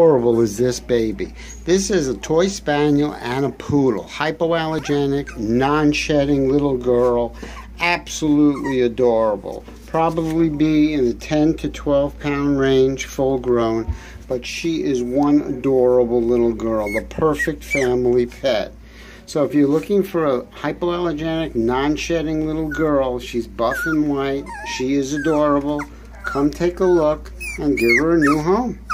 Adorable is this baby. This is a toy spaniel and a poodle. Hypoallergenic, non-shedding little girl. Absolutely adorable. Probably be in the 10 to 12 pound range, full grown, but she is one adorable little girl, the perfect family pet. So if you're looking for a hypoallergenic, non-shedding little girl, she's buff and white, she is adorable. Come take a look and give her a new home.